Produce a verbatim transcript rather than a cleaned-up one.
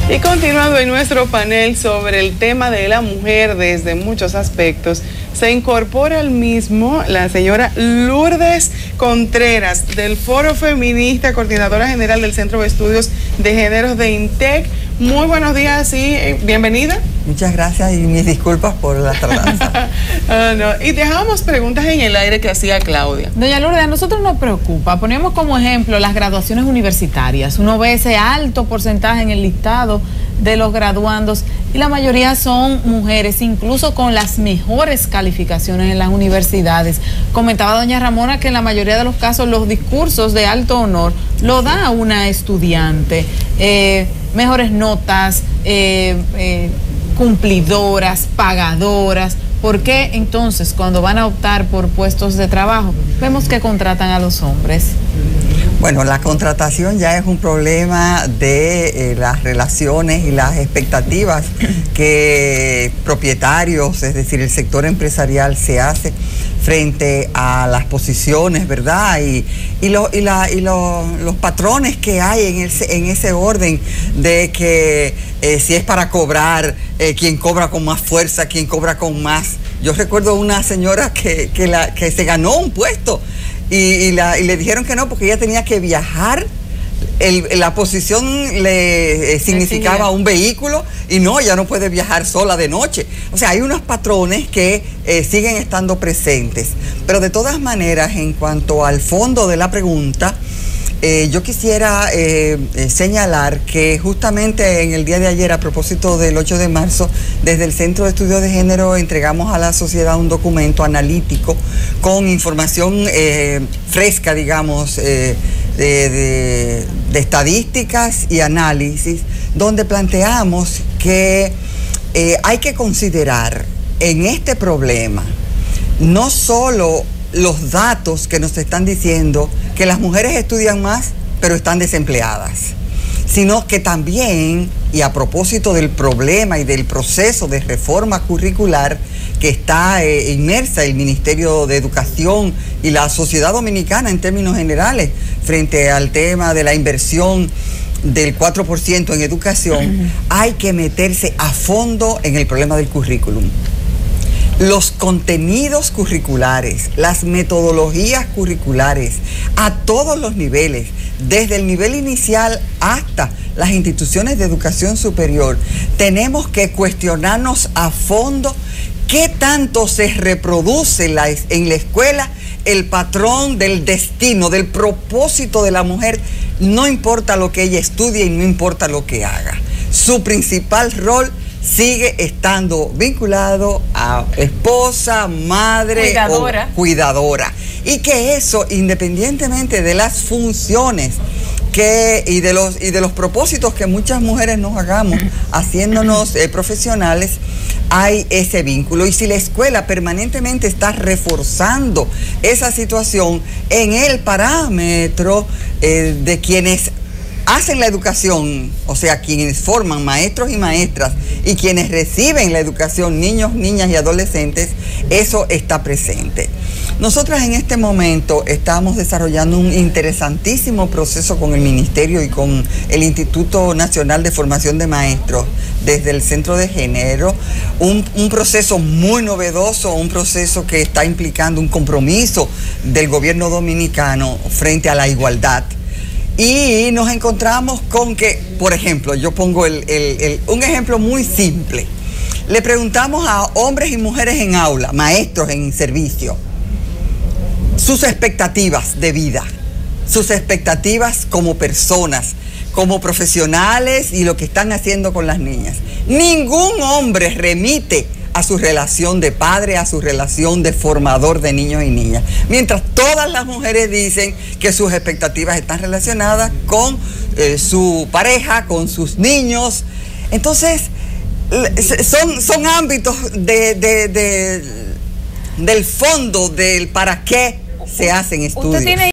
Y continuando en nuestro panel sobre el tema de la mujer desde muchos aspectos, se incorpora al mismo la señora Lourdes Contreras del Foro Feminista, coordinadora general del Centro de Estudios de Géneros de INTEC. Muy buenos días y eh, bienvenida. Muchas gracias y mis disculpas por la tardanza. uh, no. Y dejamos preguntas en el aire que hacía Claudia. Doña Lourdes, a nosotros nos preocupa, ponemos como ejemplo las graduaciones universitarias. Uno ve ese alto porcentaje en el listado de los graduandos y la mayoría son mujeres, incluso con las mejores calificaciones en las universidades. Comentaba doña Ramona que en la mayoría de los casos los discursos de alto honor lo da una estudiante. Eh, mejores notas, eh, eh, cumplidoras, pagadoras. ¿Por qué entonces cuando van a optar por puestos de trabajo vemos que contratan a los hombres? Bueno, la contratación ya es un problema de eh, las relaciones y las expectativas que propietarios, es decir, el sector empresarial se hace frente a las posiciones, ¿verdad? Y, y, lo, y, la, y lo, los patrones que hay en ese, en ese orden de que eh, si es para cobrar, eh, quien cobra con más fuerza, quien cobra con más. Yo recuerdo una señora que, que, la, que se ganó un puesto y, y, la, y le dijeron que no porque ella tenía que viajar. El, la posición le eh, significaba un vehículo y no, ya no puede viajar sola de noche. O sea, hay unos patrones que eh, siguen estando presentes. Pero de todas maneras, en cuanto al fondo de la pregunta, eh, yo quisiera eh, eh, señalar que justamente en el día de ayer, a propósito del ocho de marzo, desde el Centro de Estudios de Género entregamos a la sociedad un documento analítico con información eh, fresca, digamos, eh, De, de, de estadísticas y análisis, donde planteamos que eh, hay que considerar en este problema no solo los datos que nos están diciendo que las mujeres estudian más pero están desempleadas, sino que también, y a propósito del problema y del proceso de reforma curricular que está eh, inmersa el Ministerio de Educación y la sociedad dominicana en términos generales frente al tema de la inversión del cuatro por ciento en educación, uh-huh. hay que meterse a fondo en el problema del currículum. Los contenidos curriculares, las metodologías curriculares a todos los niveles, desde el nivel inicial hasta las instituciones de educación superior, tenemos que cuestionarnos a fondo qué tanto se reproduce la, en la escuela el patrón del destino, del propósito de la mujer, no importa lo que ella estudie y no importa lo que haga. Su principal rol sigue estando vinculado a esposa, madre cuidadora. o cuidadora. Y que eso, independientemente de las funciones que, y, de los, y de los propósitos que muchas mujeres nos hagamos haciéndonos eh, profesionales, hay ese vínculo. Y si la escuela permanentemente está reforzando esa situación en el parámetro eh, de quienes hacen la educación, o sea, quienes forman maestros y maestras y quienes reciben la educación, niños, niñas y adolescentes, eso está presente. Nosotras en este momento estamos desarrollando un interesantísimo proceso con el Ministerio y con el Instituto Nacional de Formación de Maestros desde el Centro de Género, un, un proceso muy novedoso, un proceso que está implicando un compromiso del gobierno dominicano frente a la igualdad. Y nos encontramos con que, por ejemplo, yo pongo el, el, el, un ejemplo muy simple. Le preguntamos a hombres y mujeres en aula, maestros en servicio, sus expectativas de vida, sus expectativas como personas, como profesionales y lo que están haciendo con las niñas. Ningún hombre remite a su relación de padre, a su relación de formador de niños y niñas. Mientras todas las mujeres dicen que sus expectativas están relacionadas con eh, su pareja, con sus niños. Entonces, son, son ámbitos de, de, de, del fondo del para qué se hacen estudios.